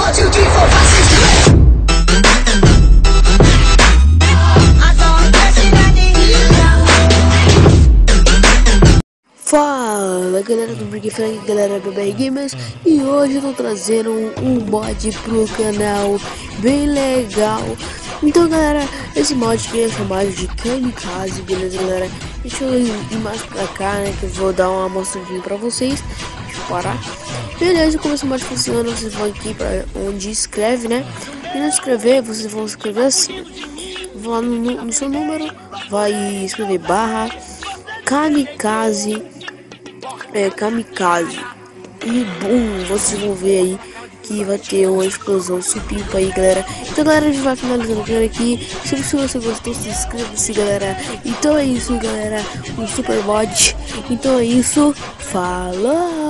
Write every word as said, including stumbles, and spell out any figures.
two, three, four, five, six, seven. Fala galera do Brick Frank, galera do B R Gamers, e hoje eu tô trazendo um, um mod pro canal bem legal. Então galera, esse mod aqui é chamado de Kamikaze, beleza galera? Deixa eu ir mais pra cá, né, que eu vou dar uma mostradinha pra vocês. Deixa eu parar. Beleza, como esse mod funciona, vocês vão aqui pra onde escreve, né? E no escrever, vocês vão escrever assim. Vão lá no, no seu número, vai escrever barra Kamikaze. É, Kamikaze, e bum, vocês vão ver aí que vai ter uma explosão supimpa aí, galera. Então galera, a gente vai finalizando por aqui. Se você gostou, se inscreva-se, galera. Então é isso, galera, um super mod. Então é isso, falou!